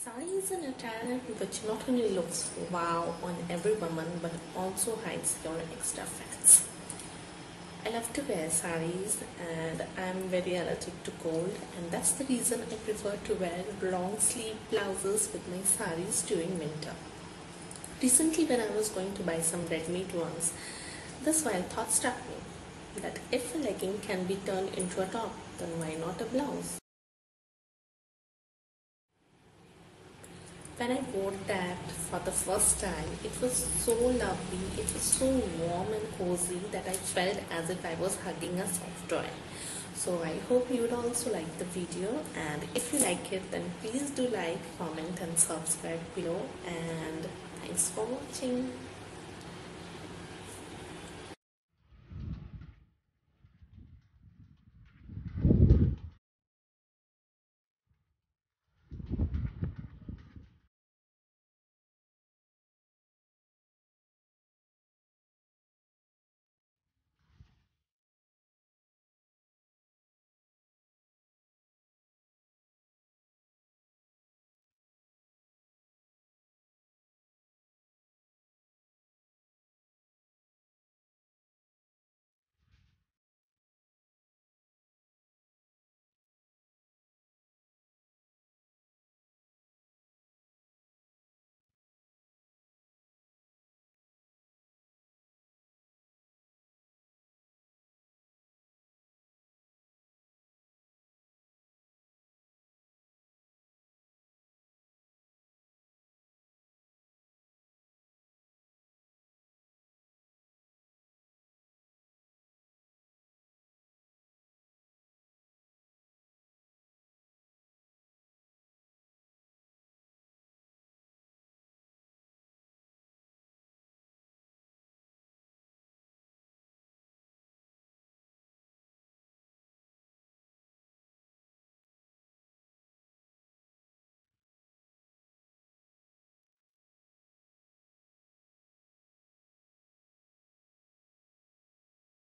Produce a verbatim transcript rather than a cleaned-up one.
Sari is an attire which not only looks wow on every woman but also hides your extra fats. I love to wear saris and I am very allergic to cold, and that's the reason I prefer to wear long sleeve blouses with my saris during winter. Recently when I was going to buy some red meat ones, this wild thought struck me that if a legging can be turned into a top, then why not a blouse? When I wore that for the first time, it was so lovely, it was so warm and cozy that I felt as if I was hugging a soft toy. So I hope you would also like the video, and if you like it then please do like, comment and subscribe below, and thanks for watching.